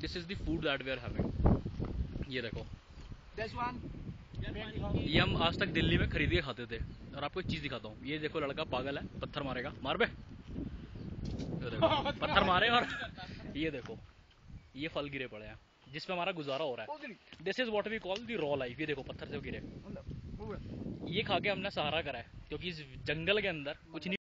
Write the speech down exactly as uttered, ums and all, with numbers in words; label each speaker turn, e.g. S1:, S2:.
S1: This is the food that we are having. ये देखो, ये हम आज तक दिल्ली में खरीद के खाते थे। और आपको एक चीज दिखाता हूँ, ये देखो लड़का पागल है, पत्थर मारेगा, मार बे, ये देखो पत्थर मारे। और ये देखो ये फल गिरे पड़े हैं जिसपे हमारा गुजारा हो रहा है। This is what we call the raw life. ये देखो पत्थर से गिरे, ये खा के हमने सहारा करा है, क्योंकि इस जंगल के अंदर कुछ नहीं